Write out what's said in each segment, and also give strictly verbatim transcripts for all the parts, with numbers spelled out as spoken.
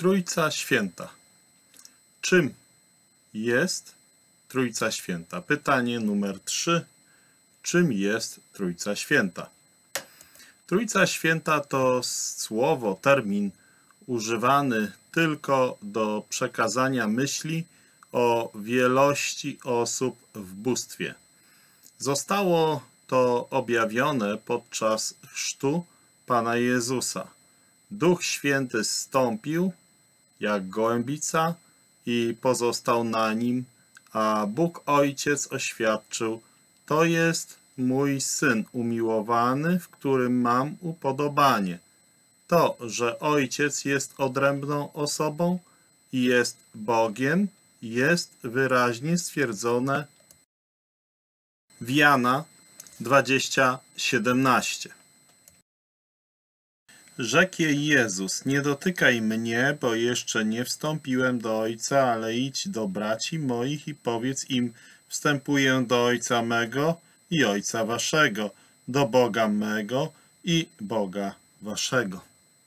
Trójca Święta. Czym jest Trójca Święta? Pytanie numer trzy. Czym jest Trójca Święta? Trójca Święta to słowo, termin używany tylko do przekazania myśli o wielości osób w bóstwie. Zostało to objawione podczas chrztu Pana Jezusa. Duch Święty zstąpił jak gołębica i pozostał na nim, a Bóg Ojciec oświadczył: to jest mój Syn umiłowany, w którym mam upodobanie. To, że Ojciec jest odrębną osobą i jest Bogiem, jest wyraźnie stwierdzone w Jana dwadzieścia siedemnaście. Rzekł jej Jezus: nie dotykaj mnie, bo jeszcze nie wstąpiłem do Ojca, ale idź do braci moich i powiedz im: wstępuję do Ojca mego i Ojca waszego, do Boga mego i Boga waszego.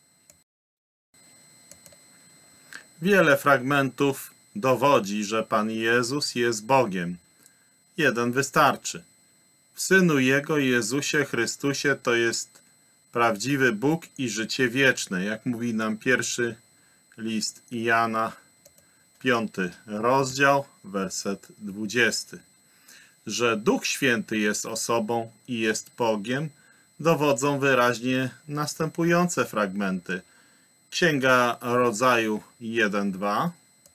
Wiele fragmentów dowodzi, że Pan Jezus jest Bogiem. Jeden wystarczy. W Synu Jego, Jezusie Chrystusie, to jest prawdziwy Bóg i życie wieczne, jak mówi nam pierwszy list Jana, piąty rozdział, werset dwudziesty. Że Duch Święty jest osobą i jest Bogiem, dowodzą wyraźnie następujące fragmenty. Księga Rodzaju jeden, dwa.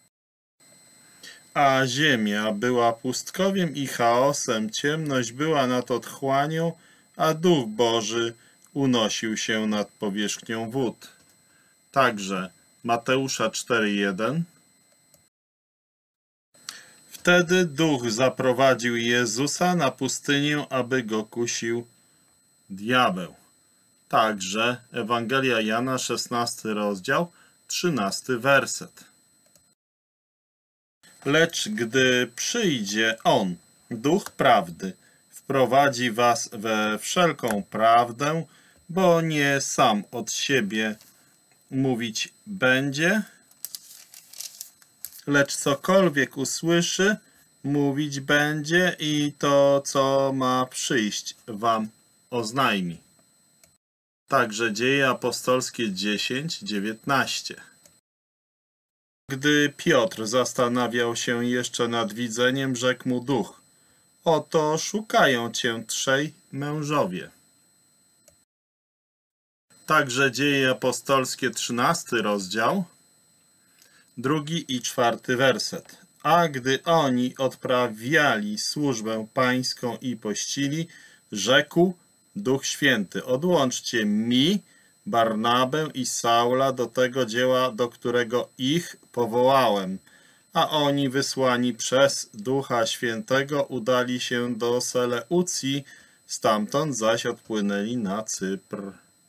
A ziemia była pustkowiem i chaosem, ciemność była nad otchłanią, a Duch Boży unosił się nad powierzchnią wód. Także Mateusza cztery, jeden. Wtedy Duch zaprowadził Jezusa na pustynię, aby go kusił diabeł. Także Ewangelia Jana, szesnasty rozdział, trzynasty werset. Lecz gdy przyjdzie On, Duch Prawdy, wprowadzi was we wszelką prawdę, bo nie sam od siebie mówić będzie, lecz cokolwiek usłyszy, mówić będzie i to, co ma przyjść, wam oznajmi. Także Dzieje Apostolskie dziesięć, dziewiętnaście. Gdy Piotr zastanawiał się jeszcze nad widzeniem, rzekł mu Duch: oto szukają cię trzej mężowie. Także Dzieje Apostolskie, trzynasty rozdział, drugi i czwarty werset. A gdy oni odprawiali służbę pańską i pościli, rzekł Duch Święty: odłączcie mi Barnabę i Saula do tego dzieła, do którego ich powołałem. A oni, wysłani przez Ducha Świętego, udali się do Seleucji, stamtąd zaś odpłynęli na Cypr.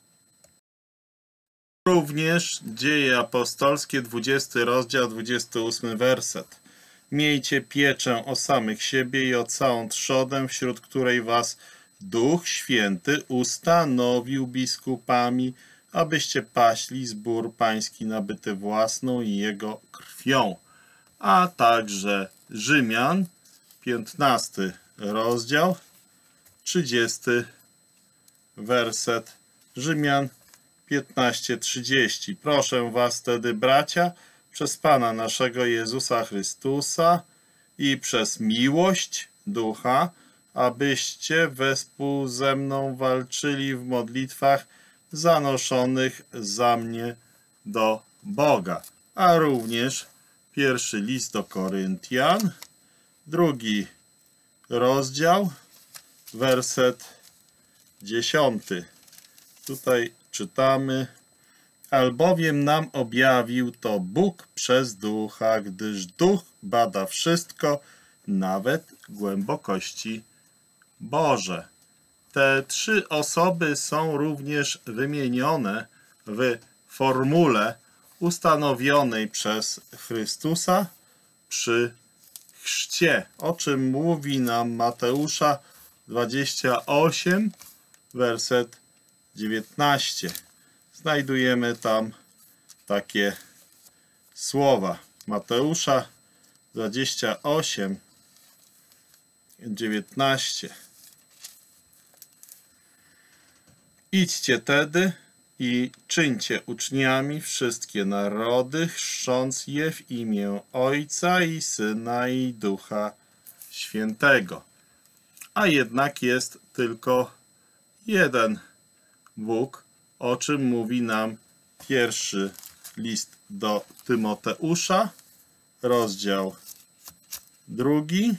Również Dzieje Apostolskie, dwudziesty rozdział, dwudziesty ósmy werset. Miejcie pieczę o samych siebie i o całą trzodę, wśród której was Duch Święty ustanowił biskupami, abyście paśli zbór pański nabyty własną i jego krwią. A także Rzymian, piętnasty rozdział, trzydziesty werset. Rzymian piętnaście, trzydzieści. Proszę was tedy, bracia, przez Pana naszego Jezusa Chrystusa i przez miłość Ducha, abyście wespół ze mną walczyli w modlitwach zanoszonych za mnie do Boga. A również pierwszy list do Koryntian, drugi rozdział, werset dziesiąty. Tutaj czytamy: albowiem nam objawił to Bóg przez Ducha, gdyż Duch bada wszystko, nawet głębokości Boże. Te trzy osoby są również wymienione w formule ustanowionej przez Chrystusa przy chrzcie, o czym mówi nam Mateusza dwadzieścia osiem, werset dziewiętnasty. Znajdujemy tam takie słowa. Mateusza dwadzieścia osiem, dziewiętnaście. Idźcie tedy i czyńcie uczniami wszystkie narody, chrzcząc je w imię Ojca i Syna i Ducha Świętego. A jednak jest tylko jeden Bóg, o czym mówi nam pierwszy list do Tymoteusza, rozdział drugi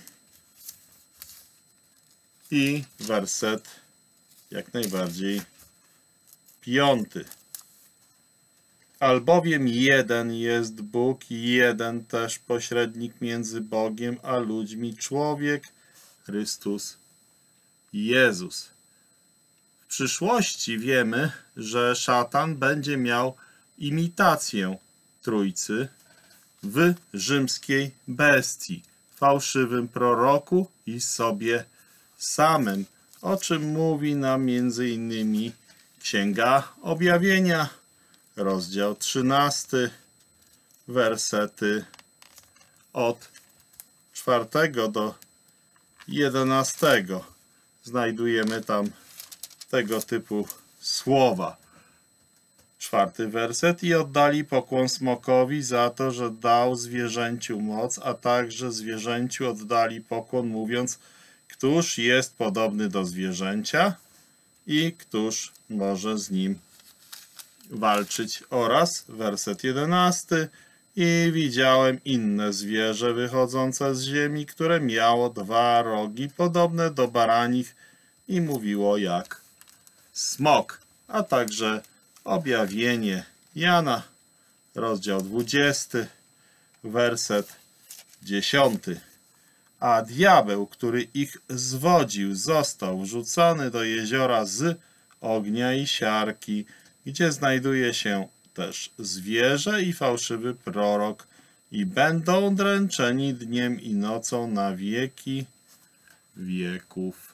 i werset jak najbardziej piąty. Albowiem jeden jest Bóg i jeden też pośrednik między Bogiem a ludźmi, człowiek Chrystus Jezus. W przyszłości wiemy, że szatan będzie miał imitację Trójcy w rzymskiej bestii, fałszywym proroku i sobie samym, o czym mówi nam między innymi Księga Objawienia, rozdział trzynasty, wersety od czwartego do jedenastego. Znajdujemy tam tego typu słowa. Czwarty werset. I oddali pokłon smokowi za to, że dał zwierzęciu moc, a także zwierzęciu oddali pokłon, mówiąc: któż jest podobny do zwierzęcia i któż może z nim walczyć. Oraz werset jedenasty. I widziałem inne zwierzę wychodzące z ziemi, które miało dwa rogi, podobne do baranich, i mówiło jak smok. A także objawienie Jana, rozdział dwudziesty, werset dziesiąty. A diabeł, który ich zwodził, został wrzucony do jeziora z ognia i siarki, gdzie znajduje się też zwierzę i fałszywy prorok, i będą dręczeni dniem i nocą na wieki wieków.